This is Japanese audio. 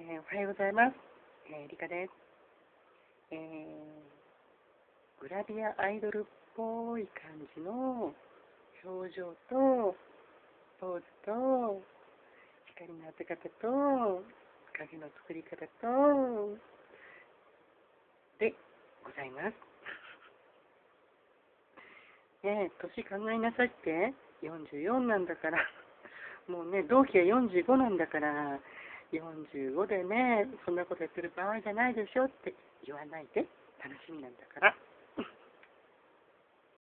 おはようございます。リカです。グラビアアイドルっぽい感じの表情とポーズと光の当て方と影の作り方とでございます。年考えなさいって。44なんだからもうね、同期は45なんだから45でね、そんなことやってる場合じゃないでしょって言わないで。楽しみなんだから。